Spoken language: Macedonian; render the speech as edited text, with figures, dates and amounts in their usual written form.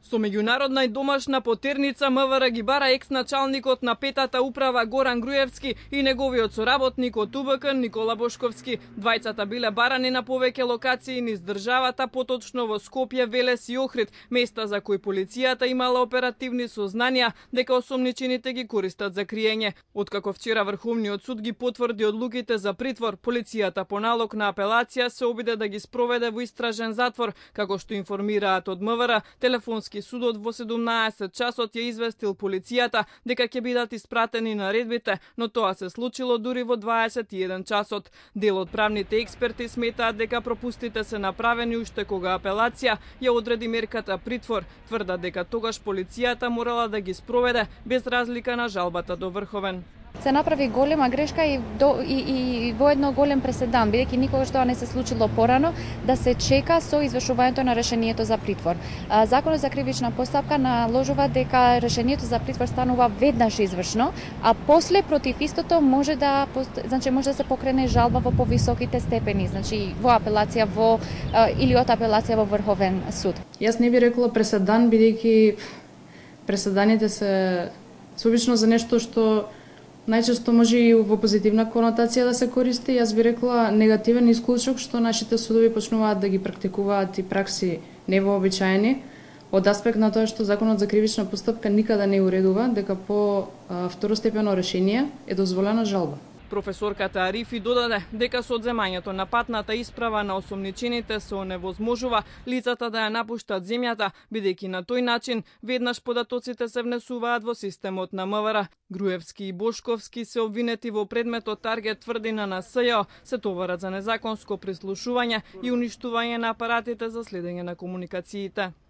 Со меѓународна и домашна потерница МВР ги бара екс-началникот на петата управа Горан Груевски и неговиот соработник од УБК Никола Бошковски. Двајцата биле барани на повеќе локации низ државата, поточно во Скопје, Велес и Охрид, места за кои полицијата имала оперативни сознанија дека осомничените ги користат за криење. Откако вчера Врховниот суд ги потврди одлуките за притвор, полицијата по налог на апелација се обиде да ги спроведе во истражен затвор, како што информираат од МВР. Телефонски судот во 17 часот ја известил полицијата дека ќе бидат испратени наредбите, но тоа се случило дури во 21 часот. Дел од правните експерти сметаат дека пропустите се направени уште кога апелација ја одреди мерката притвор. Тврдат дека тогаш полицијата морала да ги спроведе без разлика на жалбата до Врховен. Се направи голема грешка и воедно голем преседан, бидејќи никогаш тоа не се случило порано, да се чека со извршувањето на решението за притвор. Законот за кривична постапка наложува дека решението за притвор станува веднаш извршно, а после против истото може да се покрене жалба во повисоките степени, значи во апелација или од апелација во Врховен суд. Јас не би рекла преседан, бидејќи преседаните се обично за нешто што најчесто може и во позитивна конотација да се користи. Јас би рекла негативен исклучок што нашите судови почнуваат да ги практикуваат и пракси невообичаени, од аспект на тоа што Законот за кривична постапка никада не уредува дека по второстепено решение е дозволена жалба. Професорката Арифи додаде дека со одземањето на патната исправа на осомничените се оневозможува лицата да ја напуштат земјата, бидејќи на тој начин веднаш податоците се внесуваат во системот на МВР. Груевски и Бошковски се обвинети во предметот Таргет тврдина на СЈО, се товарат за незаконско прислушување и уништување на апаратите за следење на комуникациите.